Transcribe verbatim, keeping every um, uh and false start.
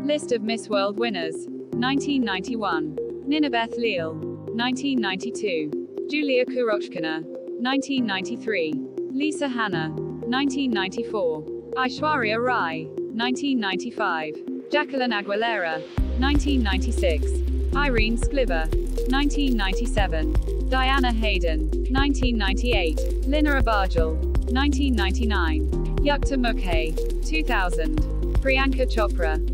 List of Miss World winners. nineteen ninety-one. Ninabeth Leal. nineteen ninety-two. Julia Kurochkina. nineteen ninety-three. Lisa Hanna. nineteen ninety-four. Aishwarya Rai. nineteen ninety-five. Jacqueline Aguilera. nineteen ninety-six. Irene Skliva. nineteen ninety-seven. Diana Hayden. nineteen ninety-eight. Lina Abajal. nineteen ninety-nine. Yukta Mukhe. two thousand. Priyanka Chopra.